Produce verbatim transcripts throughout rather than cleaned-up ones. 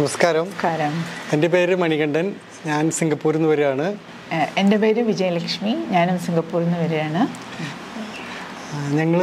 നമസ്കാരം. എൻ്റെ പേര് മണികണ്ഠൻ. ഞാൻ സിംഗപ്പൂരിൽ നിന്ന് വരികയാണ്. എൻ്റെ പേര് വിജയലക്ഷ്മി. ഞാനും സിംഗപ്പൂരിൽ നിന്ന് വരികയാണ്. ഞങ്ങൾ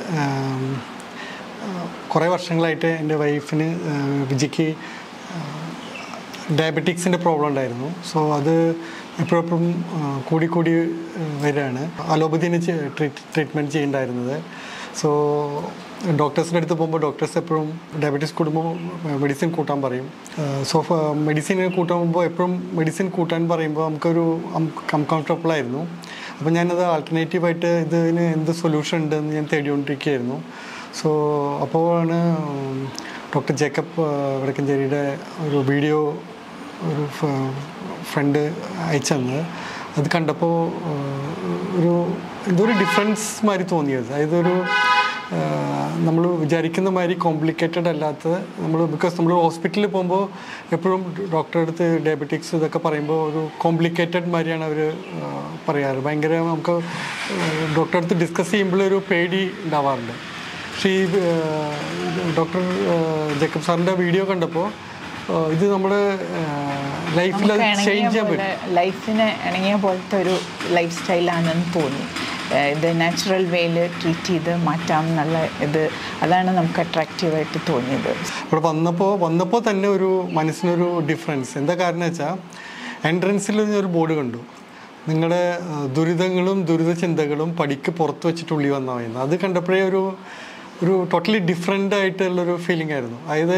കുറേ വർഷങ്ങളായിട്ട് എൻ്റെ വൈഫിന് വിജിക്ക് ഡയബറ്റിക്സിൻ്റെ പ്രോബ്ലം ഉണ്ടായിരുന്നു. സോ അത് എപ്പോഴെപ്പോഴും കൂടി കൂടി വരികയാണ്. അലോപ്പതിന് ട്രീറ്റ്മെൻറ്റ് ചെയ്യേണ്ടായിരുന്നത്. സോ ഡോക്ടേഴ്സിൻ്റെ അടുത്ത് പോകുമ്പോൾ ഡോക്ടേഴ്സ് എപ്പോഴും ഡയബറ്റീസ് കൂടുമ്പോൾ മെഡിസിൻ കൂട്ടാൻ പറയും. സോ മെഡിസിൻ കൂട്ടുമ്പോൾ എപ്പോഴും മെഡിസിൻ കൂട്ടാൻ പറയുമ്പോൾ നമുക്കൊരു അൺകംഫർട്ടബിളായിരുന്നു. അപ്പോൾ ഞാനത് ആൾട്ടർനേറ്റീവായിട്ട് ഇതിന് എന്ത് സൊല്യൂഷൻ ഉണ്ടെന്ന് ഞാൻ തേടിക്കൊണ്ടിരിക്കുകയായിരുന്നു. സോ അപ്പോഴാണ് ഡോക്ടർ ജേക്കബ് വടക്കഞ്ചേരിയുടെ ഒരു വീഡിയോ ഒരു ഫ്രണ്ട് അയച്ചു തന്നത്. അത് കണ്ടപ്പോൾ ഒരു എന്തൊരു ഡിഫറൻസ് മാതിരി തോന്നിയത്. അതായത് ഒരു നമ്മൾ വിചാരിക്കുന്ന മാതിരി കോംപ്ലിക്കേറ്റഡ് അല്ലാത്ത നമ്മൾ ബിക്കോസ് നമ്മൾ ഹോസ്പിറ്റലിൽ പോകുമ്പോൾ എപ്പോഴും ഡോക്ടറെ അടുത്ത് ഡയബറ്റിക്സ് ഇതൊക്കെ പറയുമ്പോൾ ഒരു കോംപ്ലിക്കേറ്റഡ് മാതിരിയാണ് അവർ പറയാറ്. ഭയങ്കര നമുക്ക് ഡോക്ടറെ അടുത്ത് ഡിസ്കസ് ചെയ്യുമ്പോൾ ഒരു പേടി ഉണ്ടാവാറുണ്ട്. പക്ഷേ ഈ ഡോക്ടർ ജേക്കബ് സാറിൻ്റെ വീഡിയോ കണ്ടപ്പോൾ ഇത് നമ്മുടെ ലൈഫിൽ അത് ചേഞ്ച് ചെയ്യാൻ പറ്റും. ലൈഫിന് ഇണങ്ങിയ പോലത്തെ ഒരു ലൈഫ് സ്റ്റൈലാണെന്ന് തോന്നി. ഇത് നാച്ചുറൽ വേയിൽ ട്രീറ്റ് ചെയ്ത് മാറ്റാം എന്നുള്ള ഇത് അതാണ് നമുക്ക് അട്രാക്റ്റീവായിട്ട് തോന്നിയത്. ഇവിടെ വന്നപ്പോൾ വന്നപ്പോൾ തന്നെ ഒരു മനസ്സിനൊരു ഡിഫറൻസ്. എന്താ കാരണം വെച്ചാൽ എൻട്രൻസിൽ ഒരു ബോർഡ് കണ്ടു, നിങ്ങളുടെ ദുരിതങ്ങളും ദുരിത ചിന്തകളും പടിക്ക് പുറത്ത് വെച്ചിട്ട് ഉള്ളി വന്നാൽ മതി. അത് കണ്ടപ്പോഴേ ഒരു ഒരു ടോട്ടലി ഡിഫറെൻ്റ് ആയിട്ടുള്ളൊരു ഫീലിംഗ് ആയിരുന്നു. അതായത്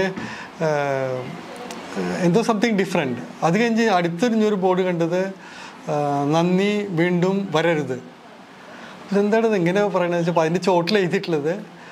എന്തോ സംതിങ് ഡിഫറെൻറ്റ്. അത് കഴിഞ്ഞ് അടുത്തൊരു ബോർഡ് കണ്ടത് നന്ദി വീണ്ടും വരരുത്. ഇതെന്താണ് ഇങ്ങനെ പറയണത് വെച്ചാൽ അതിൻ്റെ ചോട്ടിൽ എഴുതിയിട്ടുള്ളത്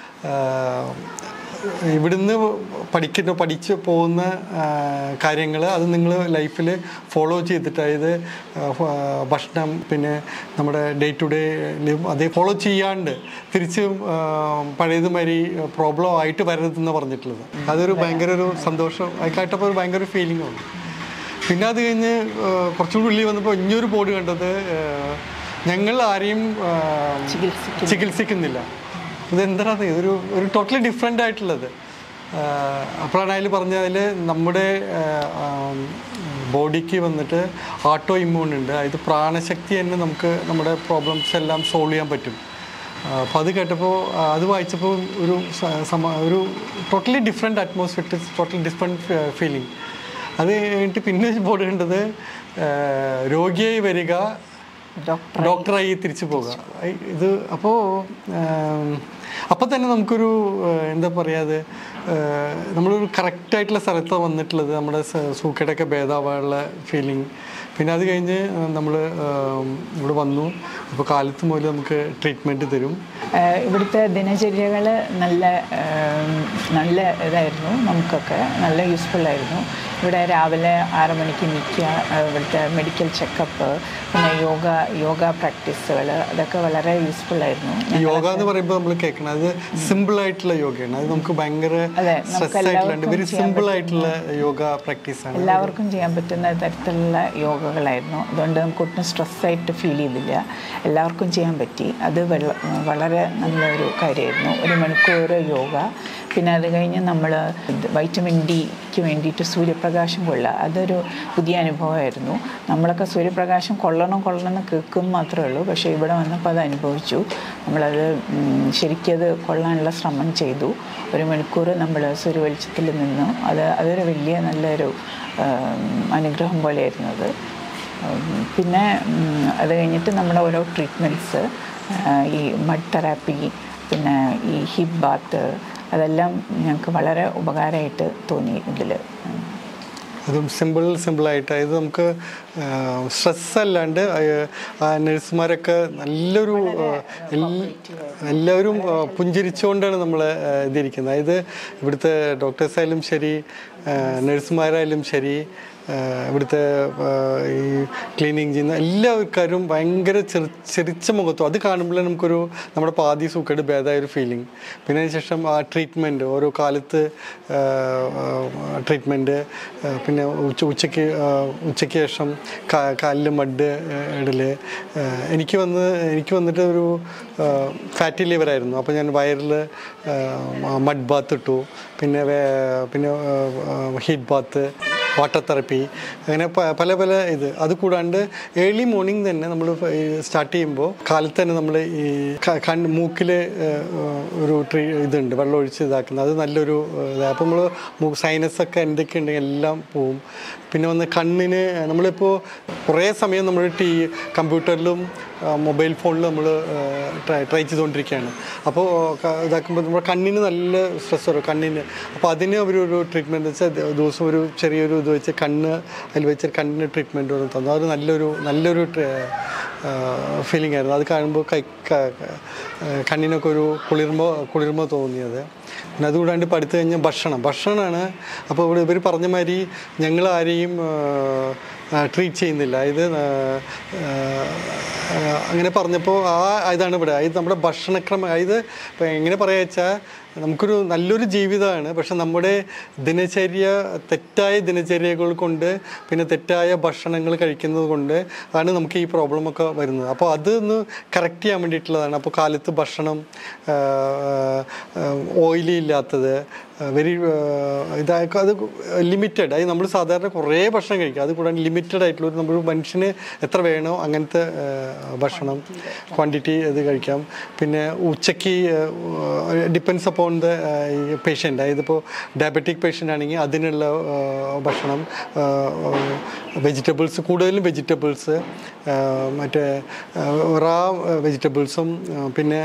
ഇവിടുന്ന് പഠിക്കുന്ന പഠിച്ച് പോകുന്ന കാര്യങ്ങൾ അത് നിങ്ങൾ ലൈഫിൽ ഫോളോ ചെയ്തിട്ട്, അതായത് ഭക്ഷണം പിന്നെ നമ്മുടെ ഡേ ടു ഡേ അതേ ഫോളോ ചെയ്യാണ്ട് തിരിച്ച് പഴയതുമാതിരി പ്രോബ്ലം ആയിട്ട് വരരുതെന്ന് പറഞ്ഞിട്ടുള്ളത്. അതൊരു ഭയങ്കര ഒരു സന്തോഷം അത് കേട്ടപ്പോൾ ഒരു ഭയങ്കര ഒരു ഫീലിംഗ് ആണ്. പിന്നെ അത് കഴിഞ്ഞ് കുറച്ചുകൂടി ഉള്ളിൽ വന്നപ്പോൾ ഇനിയൊരു ബോർഡ് കണ്ടത് ഞങ്ങൾ ആരെയും ചികിത്സിക്കുന്നില്ല. ഇതെന്താണ് ഒരു ഒരു ടോട്ടലി ഡിഫറെൻ്റ് ആയിട്ടുള്ളത്. അപ്പോഴാണ് അതിൽ പറഞ്ഞതിൽ നമ്മുടെ ബോഡിക്ക് വന്നിട്ട് ആട്ടോ ഇമ്മ്യൂൺ ഉണ്ട്. അതായത് പ്രാണശക്തി തന്നെ നമുക്ക് നമ്മുടെ പ്രോബ്ലംസ് എല്ലാം സോൾവ് ചെയ്യാൻ പറ്റും. അപ്പോൾ അത് കേട്ടപ്പോൾ അത് വായിച്ചപ്പോൾ ഒരു ഒരു totally different atmosphere, totally different feeling. അത് കഴിഞ്ഞിട്ട് പിന്നെ ബോർഡ് കണ്ടത് രോഗിയായി വരിക ഡോക്ടറായി തിരിച്ചു പോകുക. ഇത് അപ്പോൾ അപ്പോൾ തന്നെ നമുക്കൊരു എന്താ പറയുക, നമ്മളൊരു കറക്റ്റായിട്ടുള്ള സ്ഥലത്ത് വന്നിട്ടുള്ളത് നമ്മുടെ സൂക്കേടൊക്കെ ഭേദമാവാനുള്ള ഫീലിംഗ്. പിന്നെ അത് കഴിഞ്ഞ് നമ്മൾ ഇവിടെ വന്നു. ഇപ്പോൾ കാലത്ത് മുതൽ നമുക്ക് ട്രീറ്റ്മെൻറ്റ് തരും. ഇവിടുത്തെ ദിനചര്യകൾ നല്ല നല്ല ഇതായിരുന്നു, നമുക്കൊക്കെ നല്ല യൂസ്ഫുള്ളായിരുന്നു. ഇവിടെ രാവിലെ ആറ് മണിക്ക് നിൽക്കുക, ഇവിടുത്തെ മെഡിക്കൽ ചെക്കപ്പ്, പിന്നെ യോഗ യോഗ പ്രാക്ടീസുകൾ, അതൊക്കെ വളരെ യൂസ്ഫുള്ളായിരുന്നു. യോഗ എന്ന് പറയുമ്പോൾ നമ്മൾ കേൾക്കണം അത് സിമ്പിൾ ആയിട്ടുള്ള യോഗയാണ്. അത് നമുക്ക് ഭയങ്കര സ്ട്രെസ് ആയിട്ടുള്ള വെരി സിമ്പിൾ ആയിട്ടുള്ള യോഗ പ്രാക്ടീസാണ്. എല്ലാവർക്കും ചെയ്യാൻ പറ്റുന്ന തരത്തിലുള്ള യോഗകളായിരുന്നു. അതുകൊണ്ട് നമുക്ക് ഒട്ടും സ്ട്രെസ്സായിട്ട് ഫീൽ ചെയ്തില്ല. എല്ലാവർക്കും ചെയ്യാൻ പറ്റി. അത് വളരെ നല്ലൊരു കാര്യമായിരുന്നു. ഒരു മണിക്കൂർ യോഗ. പിന്നെ അത് കഴിഞ്ഞ് നമ്മൾ വൈറ്റമിൻ ഡിക്ക് വേണ്ടിയിട്ട് സൂര്യപ്രകാശം കൊള്ളുക, അതൊരു പുതിയ അനുഭവമായിരുന്നു. നമ്മളൊക്കെ സൂര്യപ്രകാശം കൊള്ളണം കൊള്ളണം എന്ന് കേൾക്കും മാത്രമേ ഉള്ളൂ. പക്ഷേ ഇവിടെ വന്നപ്പോൾ അത് അനുഭവിച്ചു. നമ്മളത് ശരിക്കത് കൊള്ളാനുള്ള ശ്രമം ചെയ്തു. ഒരു മണിക്കൂർ നമ്മൾ സൂര്യവെളിച്ചത്തിൽ നിന്നു. അത് അതൊരു വലിയ നല്ലൊരു അനുഗ്രഹം പോലെയായിരുന്നു അത്. പിന്നെ അത് കഴിഞ്ഞിട്ട് നമ്മുടെ ഓരോ ട്രീറ്റ്മെൻറ്റ്സ്, ഈ മഡ് തെറാപ്പി, പിന്നെ ഈ ഹിപ്പ് ബാത്ത്, അതെല്ലാം ഞങ്ങൾക്ക് വളരെ ഉപകാരമായിട്ട് തോന്നി. ഇതിൽ അതും സിമ്പിൾ സിമ്പിളായിട്ട്, അതായത് നമുക്ക് സ്ട്രെസ് അല്ലാണ്ട് നഴ്സുമാരൊക്കെ നല്ലൊരു എല്ലാവരും പുഞ്ചിരിച്ചുകൊണ്ടാണ് നമ്മൾ ഇതിരിക്കുന്നത്. അതായത് ഇവിടുത്തെ ഡോക്ടേഴ്സായാലും ശരി, നഴ്സുമാരായാലും ശരി, ഇവിടുത്തെ ഈ ക്ലീനിങ് ചെയ്യുന്ന എല്ലാവർക്കാരും ഭയങ്കര ചെറു ചെറിച്ച മുഖത്തും അത് കാണുമ്പോഴേ നമുക്കൊരു നമ്മുടെ പാതി സൂക്കേട് ഭേദമായ ഒരു ഫീലിംഗ്. പിന്നെ അതിനുശേഷം ആ ട്രീറ്റ്മെൻറ്റ് ഓരോ കാലത്ത് ട്രീറ്റ്മെൻറ്റ്, പിന്നെ ഉച്ച ഉച്ചയ്ക്ക് ഉച്ചയ്ക്ക് ശേഷം കാലിൽ മഡ് ഇടൽ. എനിക്ക് വന്ന് എനിക്ക് വന്നിട്ട് ഒരു ഫാറ്റി ലിവറായിരുന്നു. അപ്പോൾ ഞാൻ വയറിൽ മഡ് ബാത്ത് ഇട്ടു, പിന്നെ പിന്നെ ഹീറ്റ് ബാത്ത്, വാട്ടർ തെറപ്പി, അങ്ങനെ പല പല ഇത്. അത് കൂടാണ്ട് ഏർലി മോർണിംഗ് തന്നെ നമ്മൾ സ്റ്റാർട്ട് ചെയ്യുമ്പോൾ കാലത്ത് തന്നെ നമ്മൾ ഈ കണ്ണ് മൂക്കിൽ ഒരു ട്രീ ഇതുണ്ട് വെള്ളം ഒഴിച്ച് ഇതാക്കുന്നത്, അത് നല്ലൊരു ഇതാണ്. അപ്പോൾ നമ്മൾ സൈനസൊക്കെ എന്തൊക്കെ ഉണ്ടെങ്കിൽ എല്ലാം പോവും. പിന്നെ വന്ന് കണ്ണിന് നമ്മളിപ്പോൾ കുറേ സമയം നമ്മൾ ടി കമ്പ്യൂട്ടറിലും മൊബൈൽ ഫോണിലും നമ്മൾ ട്രൈ ട്രൈ ചെയ്തുകൊണ്ടിരിക്കുകയാണ്. അപ്പോൾ ഇതാക്കുമ്പോൾ നമ്മുടെ കണ്ണിന് നല്ല സ്ട്രെസ് വരും കണ്ണിന്. അപ്പോൾ അതിന് അവരൊരു ട്രീറ്റ്മെൻറ്റ് വെച്ചാൽ ദിവസം ഒരു ചെറിയൊരു ഇത് വെച്ച് കണ്ണ് അതിൽ വെച്ച് കണ്ണിന് ട്രീറ്റ്മെൻറ്റ് ഒന്നും തന്നു. അത് നല്ലൊരു നല്ലൊരു ഫീലിംഗ് ആയിരുന്നു. അത് കാണുമ്പോൾ കൈ കണ്ണിനൊക്കെ ഒരു കുളിർമ കുളിർമ തോന്നിയത്. പിന്നെ അതുകൂടാണ്ട് ഇപ്പോൾ അടുത്ത് കഴിഞ്ഞാൽ ഭക്ഷണം ഭക്ഷണമാണ്. അപ്പോൾ ഇവിടെ ഇവർ പറഞ്ഞ മാതിരി ഞങ്ങൾ ആരെയും ട്രീറ്റ് ചെയ്യുന്നില്ല. ഇത് അങ്ങനെ പറഞ്ഞപ്പോൾ ആ ഇതാണ് ഇവിടെ. ഇത് നമ്മുടെ ഭക്ഷണക്രമം. ഇത് ഇപ്പോൾ എങ്ങനെ പറയുക വെച്ചാൽ നമുക്കൊരു നല്ലൊരു ജീവിതമാണ്, പക്ഷെ നമ്മുടെ ദിനചര്യ തെറ്റായ ദിനചര്യകൾ കൊണ്ട് പിന്നെ തെറ്റായ ഭക്ഷണങ്ങൾ കഴിക്കുന്നത് കൊണ്ട് ആണ് നമുക്ക് ഈ പ്രോബ്ലമൊക്കെ വരുന്നത്. അപ്പോൾ അതൊന്ന് കറക്റ്റ് ചെയ്യാൻ വേണ്ടിയിട്ടുള്ളതാണ്. അപ്പോൾ കാലത്ത് ഭക്ഷണം ഓയിലി ഇല്ലാത്തത്, വെരി ഇതാക്കുക, അത് ലിമിറ്റഡ്. അത് നമ്മൾ സാധാരണ കുറേ ഭക്ഷണം കഴിക്കുക, അത് കൂടാതെ ലിമിറ്റഡ് ആയിട്ടുള്ള ഒരു നമ്മൾ മനുഷ്യന് എത്ര വേണോ അങ്ങനത്തെ ഭക്ഷണം ക്വാണ്ടിറ്റി ഇത് കഴിക്കാം. പിന്നെ ഉച്ചയ്ക്ക് ഡിപ്പെൻസ് അപ്പോൺ ദ പേഷ്യൻ്റ്. അതായത് ഇപ്പോൾ ഡയബറ്റിക് പേഷ്യൻ്റ് ആണെങ്കിൽ അതിനുള്ള ഭക്ഷണം, വെജിറ്റബിൾസ്, കൂടുതലും വെജിറ്റബിൾസ്, മറ്റേ റാ വെജിറ്റബിൾസും, പിന്നെ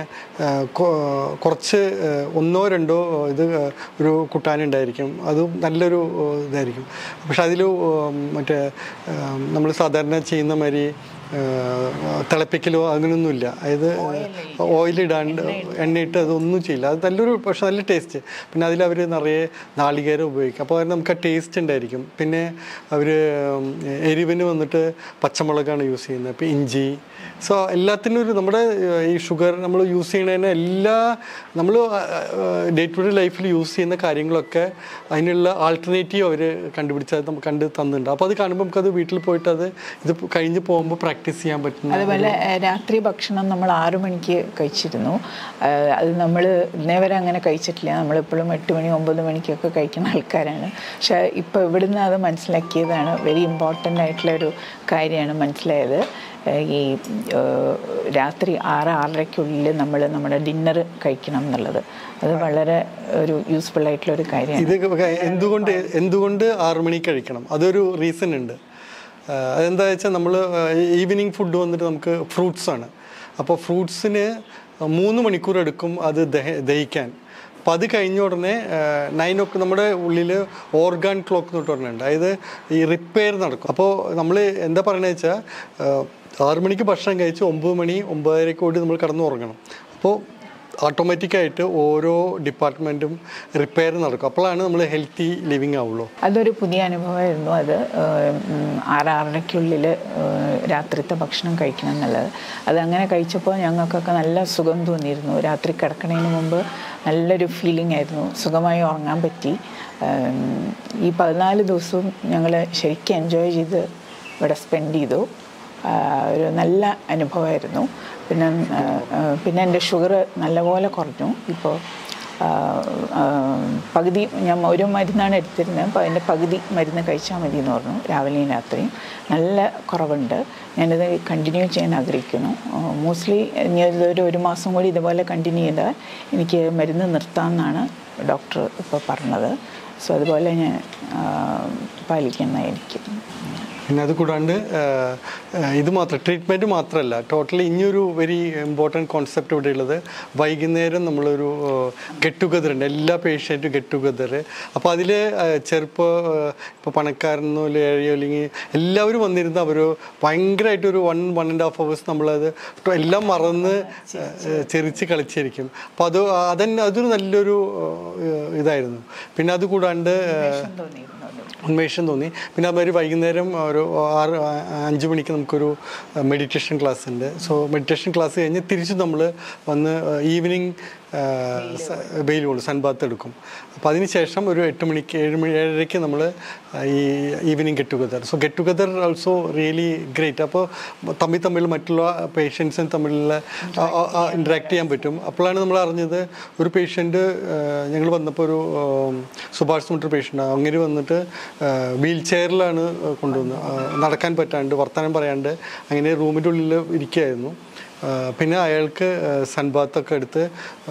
കുറച്ച് ഒന്നോ രണ്ടോ ഇത് ഒരു കുട്ടാനുണ്ടായിരിക്കും, അതും നല്ലൊരു ഇതായിരിക്കും. പക്ഷെ അതിൽ മറ്റേ നമ്മൾ സാധാരണ ചെയ്യുന്ന മാതിരി തിളപ്പിക്കലോ അങ്ങനെയൊന്നുമില്ല. അതായത് ഓയിലിടാണ്ട് എണ്ണയിട്ട് അതൊന്നും ചെയ്യില്ല. അത് നല്ലൊരു പക്ഷെ നല്ല ടേസ്റ്റ്. പിന്നെ അതിലവർ നിറയെ നാളികേരം ഉപയോഗിക്കും, അപ്പോൾ അതിന് നമുക്ക് ആ ടേസ്റ്റ് ഉണ്ടായിരിക്കും. പിന്നെ അവർ എരിവിന് വന്നിട്ട് പച്ചമുളകാണ് യൂസ് ചെയ്യുന്നത്, ഇപ്പോൾ ഇഞ്ചി. സോ എല്ലാത്തിനും ഒരു നമ്മുടെ ഈ ഷുഗർ നമ്മൾ യൂസ് ചെയ്യുന്നതിന് എല്ലാ നമ്മൾ ഡേ ടു ഡേ ലൈഫിൽ യൂസ് ചെയ്യുന്ന കാര്യങ്ങളൊക്കെ അതിനുള്ള ആൾട്ടർനേറ്റീവ് അവർ കണ്ടുപിടിച്ചത് നമുക്ക് കണ്ട് തന്നിട്ടുണ്ട്. അപ്പോൾ അത് കാണുമ്പോൾ നമുക്കത് വീട്ടിൽ പോയിട്ട് അത് ഇത് കഴിഞ്ഞ് പോകുമ്പോൾ പ്രാക്ടീസ് ചെയ്യാൻ പറ്റും. അതുപോലെ രാത്രി ഭക്ഷണം നമ്മൾ ആറു മണിക്ക് കഴിച്ചിരുന്നു. അത് നമ്മൾ ഇന്നേ വരെ അങ്ങനെ കഴിച്ചിട്ടില്ല. നമ്മളെപ്പോഴും എട്ട് മണി ഒമ്പത് മണിക്കൊക്കെ കഴിക്കുന്ന ആൾക്കാരാണ്. പക്ഷേ ഇപ്പോൾ ഇവിടുന്ന് അത് മനസ്സിലാക്കിയതാണ്. വെരി ഇമ്പോർട്ടൻ്റ് ആയിട്ടുള്ളൊരു കാര്യമാണ് മനസ്സിലായത്. ഈ രാത്രി ആറ് ആറരയ്ക്കുള്ളിൽ നമ്മൾ നമ്മുടെ ഡിന്നർ കഴിക്കണം എന്നുള്ളത് അത് വളരെ ഒരു യൂസ്ഫുൾ ആയിട്ടുള്ള ഒരു കാര്യമാണ്. ഇത് എന്തുകൊണ്ട് എന്തുകൊണ്ട് ആറു മണിക്ക് കഴിക്കണം, അതൊരു റീസൺ ഉണ്ട്. അതെന്താ വെച്ചാൽ നമ്മൾ ഈവനിങ് ഫുഡ് വന്നിട്ട് നമുക്ക് ഫ്രൂട്ട്സാണ്. അപ്പോൾ ഫ്രൂട്ട്സിന് മൂന്ന് മണിക്കൂർ എടുക്കും അത് ദഹ ദഹിക്കാൻ. അപ്പോൾ അത് കഴിഞ്ഞ ഉടനെ നയൻ ഒക്കെ നമ്മുടെ ഉള്ളിൽ ഓർഗാൻ ക്ലോക്ക് എന്ന് പറഞ്ഞിട്ടുണ്ട്, അതായത് ഈ റിപ്പയർ നടക്കും. അപ്പോൾ നമ്മൾ എന്താ പറയണത് വെച്ചാൽ ആറു മണിക്ക് ഭക്ഷണം കഴിച്ച് ഒമ്പത് മണി ഒമ്പതരയ്ക്ക് കൂടി നമ്മൾ കിടന്ന് ഉറങ്ങണം. അപ്പോൾ ഓട്ടോമാറ്റിക്കായിട്ട് ഓരോ ഡിപ്പാർട്ട്മെൻറ്റും റിപ്പയർ നടക്കും. അപ്പോഴാണ് നമ്മൾ ഹെൽത്തി ലിവിങ് ആവുള്ളൂ. അതൊരു പുതിയ അനുഭവമായിരുന്നു. അത് ആറ് ആറരയ്ക്കുള്ളിൽ രാത്രിത്തെ ഭക്ഷണം കഴിക്കണം എന്നുള്ളത്. അതങ്ങനെ കഴിച്ചപ്പോൾ ഞങ്ങൾക്കൊക്കെ നല്ല സുഖം തോന്നിയിരുന്നു. രാത്രി കിടക്കുന്നതിന് മുമ്പ് നല്ലൊരു ഫീലിംഗ് ആയിരുന്നു, സുഖമായി ഉറങ്ങാൻ പറ്റി. ഈ പതിനാല് ദിവസവും ഞങ്ങൾ ശരിക്കും എൻജോയ് ചെയ്ത് ഇവിടെ സ്പെൻഡ് ചെയ്തു. ഒരു നല്ല അനുഭവമായിരുന്നു. പിന്നെ പിന്നെ എൻ്റെ ഷുഗർ നല്ലപോലെ കുറഞ്ഞു. ഇപ്പോൾ പകുതി ഞാൻ ഒരു മരുന്നാണ് എടുത്തിരുന്നത്, അപ്പോൾ അതിൻ്റെ പകുതി മരുന്ന് കഴിച്ചാൽ മതി എന്ന് പറഞ്ഞു, രാവിലെയും രാത്രിയും. നല്ല കുറവുണ്ട്. ഞാനിത് കണ്ടിന്യൂ ചെയ്യാൻ ആഗ്രഹിക്കുന്നു. മോസ്റ്റ്ലി ഇതൊരു ഒരു മാസം കൂടി ഇതുപോലെ കണ്ടിന്യൂ ചെയ്താൽ എനിക്ക് മരുന്ന് നിർത്താമെന്നാണ് ഡോക്ടർ ഇപ്പോൾ പറഞ്ഞത്. സോ അതുപോലെ ഞാൻ പാലിക്കുന്നതായിരിക്കും. പിന്നെ അത് കൂടാണ്ട് ഇത് മാത്രം ട്രീറ്റ്മെൻറ്റ് മാത്രമല്ല, ടോട്ടലി ഇനിയൊരു വെരി ഇമ്പോർട്ടൻറ്റ് കോൺസെപ്റ്റ് ഇവിടെ ഉള്ളത്, വൈകുന്നേരം നമ്മളൊരു ഗെറ്റ് ടുഗദർ ഉണ്ട്, എല്ലാ പേഷ്യൻറ്റും ഗെറ്റ് ടുഗദർ. അപ്പോൾ അതിൽ ചെറുപ്പം ഇപ്പോൾ പണക്കാരെന്നോ ഏഴിയോ അല്ലെങ്കിൽ എല്ലാവരും വന്നിരുന്ന അവർ ഭയങ്കരമായിട്ടൊരു one one and half hours നമ്മളത് എല്ലാം മറന്ന് ചെറിച്ച് കളിച്ചിരിക്കും. അപ്പോൾ അത് അതന്നെ അതൊരു നല്ലൊരു ഇതായിരുന്നു. പിന്നെ അത് കൂടാണ്ട് ഉന്മേഷം തോന്നി. പിന്നെ അതുമാതിരി വൈകുന്നേരം ഒരു ആറ് അഞ്ച് മണിക്ക് നമുക്കൊരു മെഡിറ്റേഷൻ ക്ലാസ് ഉണ്ട്. സോ മെഡിറ്റേഷൻ ക്ലാസ് കഴിഞ്ഞ് തിരിച്ച് നമ്മൾ വന്ന് ഈവനിങ് വെയിൽ കൊള്ളും, സൺ ബാത്ത് എടുക്കും. അപ്പോൾ അതിന് ശേഷം ഒരു എട്ട് മണിക്ക് ഏഴ് മണി ഏഴരയ്ക്ക് നമ്മൾ ഈ evening get together. So get together also really great. അപ്പോൾ തമ്മിൽ തമ്മിൽ മറ്റുള്ള പേഷ്യൻസും തമ്മിലുള്ള ഇൻട്രാക്ട് ചെയ്യാൻ പറ്റും. അപ്പോഴാണ് നമ്മൾ അറിഞ്ഞത് ഒരു പേഷ്യൻ്റ് ഞങ്ങൾ വന്നപ്പോൾ ഒരു സുഭാഷ് എന്നൊരു പേഷ്യൻ്റ് അങ്ങനെ വന്നിട്ട് വീൽ ചെയറിലാണ് കൊണ്ടുവന്നത്, നടക്കാൻ പറ്റാണ്ട് വർത്തമാനം പറയാണ്ട് അങ്ങനെ റൂമിൻ്റെ ഉള്ളിൽ ഇരിക്കുകയായിരുന്നു. പിന്നെ അയാൾക്ക് സൺബാത്തൊക്കെ എടുത്ത്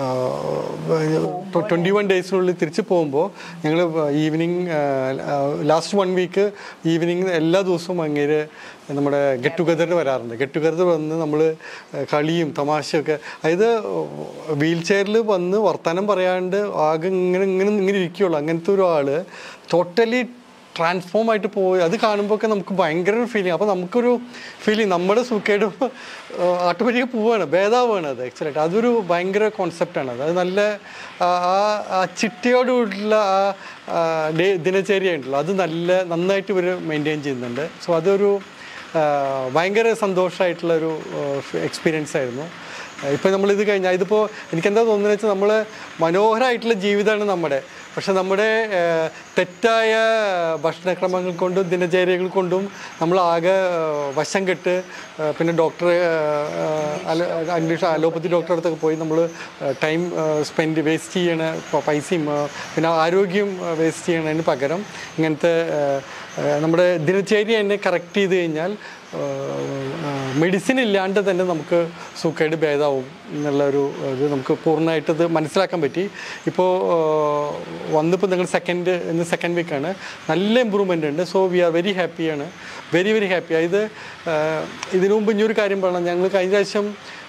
ട്വൻറ്റി വൺ ഡേയ്സിനുള്ളിൽ തിരിച്ച് പോകുമ്പോൾ ഞങ്ങൾ evening last one week evening എല്ലാ ദിവസവും അങ്ങേര് നമ്മുടെ ഗെറ്റ് ടുഗദറിന് വരാറുണ്ട്. ഗെറ്റ് ടുഗദർ വന്ന് നമ്മൾ കളിയും തമാശയൊക്കെ, അതായത് വീൽ ചെയറിൽ വന്ന് വർത്തമാനം പറയാണ്ട് ആകെ ഇങ്ങനെ ഇങ്ങനെ ഇങ്ങനെ ഇരിക്കുകയുള്ളൂ. അങ്ങനത്തെ ഒരു ആൾ ടോട്ടലി ട്രാൻസ്ഫോം ആയിട്ട് പോയി. അത് കാണുമ്പോൾ ഒക്കെ നമുക്ക് ഭയങ്കര ഒരു ഫീലിംഗ്. അപ്പോൾ നമുക്കൊരു ഫീലിംഗ് നമ്മുടെ സുഖേടും ഓട്ടോമാറ്റിക്കായി പോവുകയാണ്, ഭേദാവുകയാണ്. അത് ആക്ച്വലായിട്ട് അതൊരു ഭയങ്കര കോൺസെപ്റ്റാണ്. അത് അത് നല്ല ആ ചിട്ടയോടുള്ള ആ ഡേ ദിനചര്യ ഉണ്ടല്ലോ, അത് നല്ല നന്നായിട്ട് ഇവർ മെയിൻറ്റെയിൻ ചെയ്യുന്നുണ്ട്. സോ അതൊരു ഭയങ്കര സന്തോഷമായിട്ടുള്ളൊരു എക്സ്പീരിയൻസ് ആയിരുന്നു. ഇപ്പോൾ നമ്മളിത് കഴിഞ്ഞാൽ ഇതിപ്പോൾ എനിക്കെന്താ തോന്നുന്നത് വെച്ചാൽ നമ്മൾ മനോഹരമായിട്ടുള്ള ജീവിതമാണ് നമ്മുടെ, പക്ഷെ നമ്മുടെ തെറ്റായ ഭക്ഷണക്രമങ്ങൾ കൊണ്ടും ദിനചര്യകൾ കൊണ്ടും നമ്മളാകെ വശം കെട്ട് പിന്നെ ഡോക്ടറെ ഇംഗ്ലീഷ് അലോപ്പതി ഡോക്ടറെ അടുത്തൊക്കെ പോയി നമ്മൾ ടൈം സ്പെൻഡ് വേസ്റ്റ് ചെയ്യണ പൈസയും പിന്നെ ആരോഗ്യം വേസ്റ്റ് ചെയ്യണതിന് പകരം ഇങ്ങനത്തെ നമ്മുടെ ദിനചര്യ തന്നെ കറക്റ്റ് ചെയ്ത് കഴിഞ്ഞാൽ മെഡിസിൻ ഇല്ലാണ്ട് തന്നെ നമുക്ക് സുഖമായിട്ട് ഭേദമാവും എന്നുള്ളൊരു ഇത് നമുക്ക് പൂർണ്ണമായിട്ടത് മനസ്സിലാക്കാൻ പറ്റി. ഇപ്പോൾ വന്നിപ്പോൾ നിങ്ങൾ സെക്കൻഡ് ഇന്ന് സെക്കൻഡ് വീക്കാണ്, നല്ല ഇമ്പ്രൂവ്മെൻ്റ് ഉണ്ട്. സോ വി ആർ വെരി ഹാപ്പിയാണ്, വെരി വെരി ഹാപ്പി. ഇത് ഇതിനു മുമ്പ് ഇനിയൊരു കാര്യം പറയണം. ഞങ്ങൾ കഴിഞ്ഞ പ്രാവശ്യം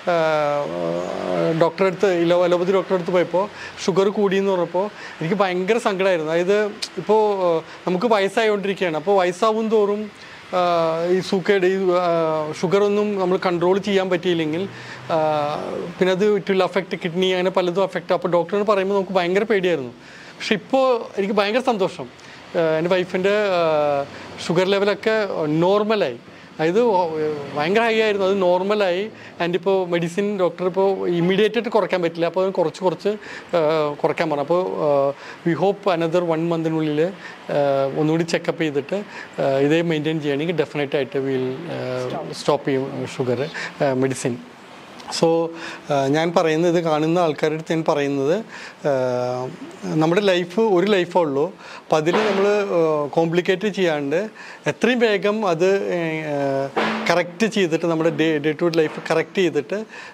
ഡോക്ടറെ അടുത്ത് ഇലോ അലോപ്പതി ഡോക്ടറെ അടുത്ത് പോയപ്പോൾ ഷുഗർ കൂടിയെന്ന് പറഞ്ഞപ്പോൾ എനിക്ക് ഭയങ്കര സങ്കടമായിരുന്നു. അതായത് ഇപ്പോൾ നമുക്ക് വയസ്സായിക്കൊണ്ടിരിക്കുകയാണ്. അപ്പോൾ വയസ്സാവും തോറും ഈ സൂക്കേട് ഈ ഷുഗറൊന്നും നമ്മൾ കൺട്രോൾ ചെയ്യാൻ പറ്റിയില്ലെങ്കിൽ പിന്നെ അത് ഇറ്റ് വിൽ അഫക്റ്റ് കിഡ്നി, അങ്ങനെ പലതും അഫക്റ്റ്. അപ്പോൾ ഡോക്ടറിന് പറയുമ്പോൾ നമുക്ക് ഭയങ്കര പേടിയായിരുന്നു. പക്ഷെ ഇപ്പോൾ എനിക്ക് ഭയങ്കര സന്തോഷം. എൻ്റെ വൈഫിൻ്റെ ഷുഗർ ലെവലൊക്കെ നോർമലായി. അതായത് ഭയങ്കര ഹൈ ആയിരുന്നു, അത് നോർമലായി. ആൻഡ് ഇപ്പോൾ മെഡിസിൻ ഡോക്ടർ ഇപ്പോൾ ഇമ്മീഡിയറ്റ് ആയിട്ട് കുറയ്ക്കാൻ പറ്റില്ല, അപ്പോൾ അത് കുറച്ച് കുറച്ച് കുറയ്ക്കാൻ പറഞ്ഞു. അപ്പോൾ വി ഹോപ്പ് അനദർ വൺ മന്തിനുള്ളിൽ ഒന്നുകൂടി ചെക്കപ്പ് ചെയ്തിട്ട് ഇതേ മെയിൻറ്റെയിൻ ചെയ്യുകയാണെങ്കിൽ ഡെഫിനറ്റായിട്ട് വിൽ സ്റ്റോപ്പ് ചെയ്യും ഷുഗർ മെഡിസിൻ. സോ ഞാൻ പറയുന്നത്, ഇത് കാണുന്ന ആൾക്കാരുടെ അടുത്ത് ഞാൻ പറയുന്നത്, നമ്മുടെ ലൈഫ് ഒരു ലൈഫേ ഉള്ളൂ. അപ്പം അതിൽ നമ്മൾ കോംപ്ലിക്കേറ്റ് ചെയ്യാണ്ട് എത്രയും വേഗം അത് കറക്റ്റ് ചെയ്തിട്ട് നമ്മുടെ day day to life correct ചെയ്തിട്ട്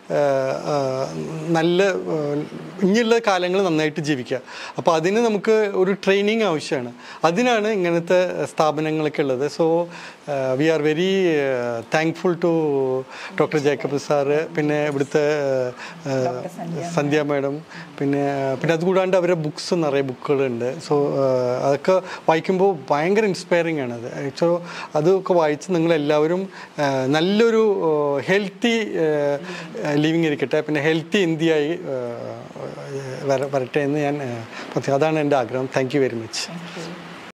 നല്ല ഇനിയുള്ള കാലങ്ങൾ നന്നായിട്ട് ജീവിക്കുക. അപ്പോൾ അതിന് നമുക്ക് ഒരു ട്രെയിനിങ് ആവശ്യമാണ്. അതിനാണ് ഇങ്ങനത്തെ സ്ഥാപനങ്ങളൊക്കെ ഉള്ളത്. So we are very thankful to doctor Jacob sir, പിന്നെ ഇവിടുത്തെ സന്ധ്യ മാഡം, പിന്നെ പിന്നെ അതുകൂടാണ്ട് അവരുടെ ബുക്സ് നിറയെ ബുക്കുകളുണ്ട്. സോ അതൊക്കെ വായിക്കുമ്പോൾ ഭയങ്കര ഇൻസ്പയറിംഗ് ആണ്. അത് സോ അതൊക്കെ വായിച്ച് നിങ്ങളെല്ലാവരും നല്ലൊരു ഹെൽത്തി ലിവിങ് ഇരിക്കട്ടെ, പിന്നെ ഹെൽത്തി ഇന്ത്യയായി വരട്ടെ എന്ന് ഞാൻ, അതാണ് എൻ്റെ ആഗ്രഹം. Thank you very much.